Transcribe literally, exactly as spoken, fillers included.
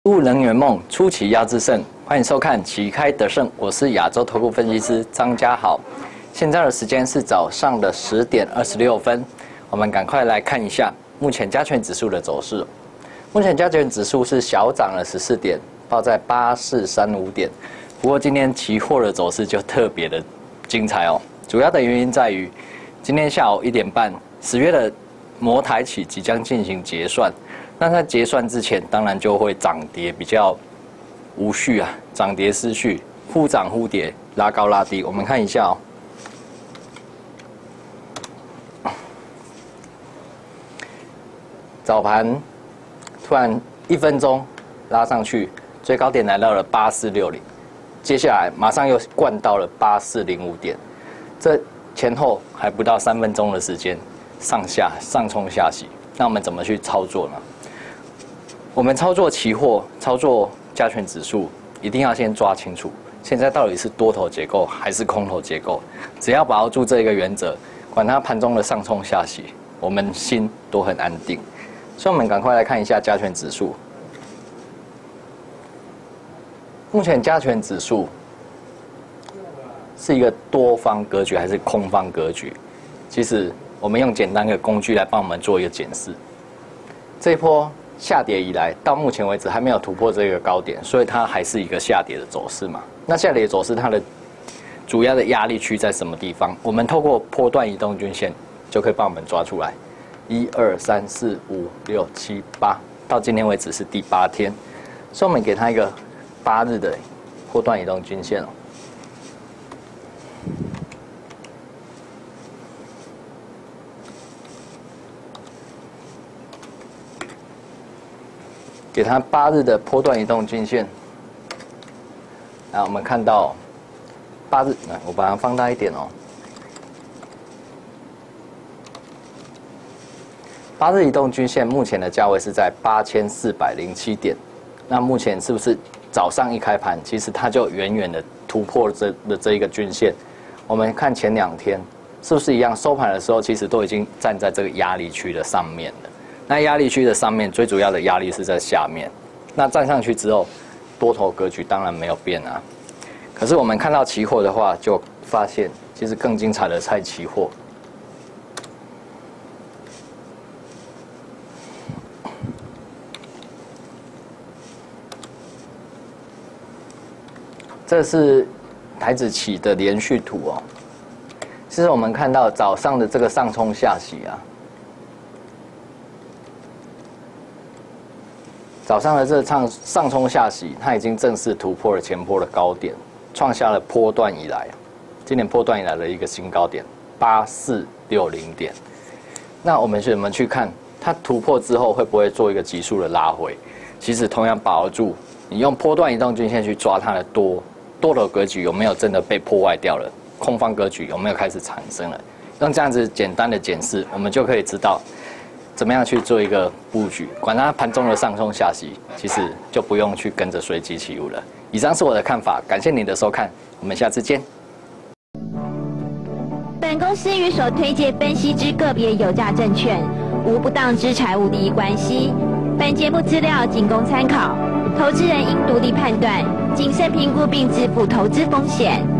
入能圆梦，出奇压制胜。欢迎收看《旗开得胜》，我是亚洲投顾分析师张家豪。现在的时间是早上的十点二十六分，我们赶快来看一下目前加权指数的走势。目前加权指数是小涨了十四点，报在八四三五点。不过今天期货的走势就特别的精彩哦。主要的原因在于，今天下午一点半，十月的摩台期即将进行结算。那在结算之前，当然就会涨跌比较无序啊，涨跌失序，忽涨忽跌，拉高拉低。我们看一下哦。早盘突然一分钟拉上去，最高点来到了八四六零，接下来马上又灌到了八四零五点，这前后还不到三分钟的时间，上下上冲下洗。那我们怎么去操作呢？我们操作期货、操作加权指数，一定要先抓清楚，现在到底是多头结构还是空头结构。只要把握住这个原则，管它盘中的上冲下洗，我们心都很安定。所以，我们赶快来看一下加权指数。目前加权指数是一个多方格局还是空方格局？其实，我们用简单的工具来帮我们做一个检视。这一波下跌以来，到目前为止还没有突破这个高点，所以它还是一个下跌的走势嘛。那下跌的走势，它的主要的压力区在什么地方？我们透过波段移动均线就可以帮我们抓出来。一二三四五六七八，到今天为止是第八天，所以我们给它一个八日的波段移动均线哦。给它八日的波段移动均线，那我们看到八日，来我把它放大一点哦。八日移动均线目前的价位是在八千四百零七点，那目前是不是早上一开盘，其实它就远远的突破了这的这一个均线？我们看前两天是不是一样，收盘的时候其实都已经站在这个压力区的上面了。那压力区的上面最主要的压力是在下面，那站上去之后，多头格局当然没有变啊。可是我们看到期货的话，就发现其实更精彩的在期货。这是台指期的连续图哦。其实我们看到早上的这个上冲下洗啊。早上的这上上冲下洗，它已经正式突破了前波的高点，创下了波段以来，今年波段以来的一个新高点八四六零点。那我们怎么去看它突破之后会不会做一个急速的拉回？其实同样把握住，你用波段移动均线去抓它的多多头格局有没有真的被破坏掉了？空方格局有没有开始产生了？用这样子简单的检视，我们就可以知道怎么样去做一个布局，管它盘中的上冲下洗，其实就不用去跟着随机起舞了。以上是我的看法，感谢你的收看，我们下次见。 本公司与所推介分析之个别有价证券无不当之财务利益关系。本节目资料仅供参考，投资人应独立判断，谨慎评估并自负投资风险。